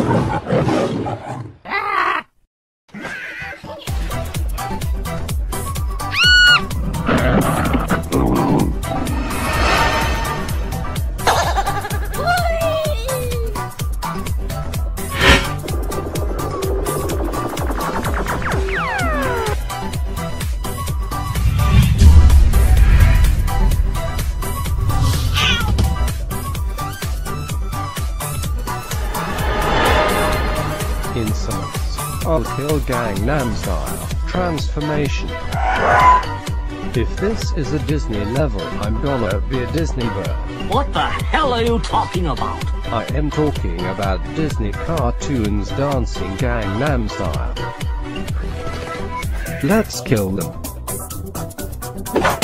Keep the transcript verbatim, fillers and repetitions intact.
Insolence. I'll kill Gangnam Style. Transformation. If this is a Disney level, I'm gonna be a Disney bird. What the hell are you talking about? I am talking about Disney cartoons dancing Gangnam Style. Let's kill them.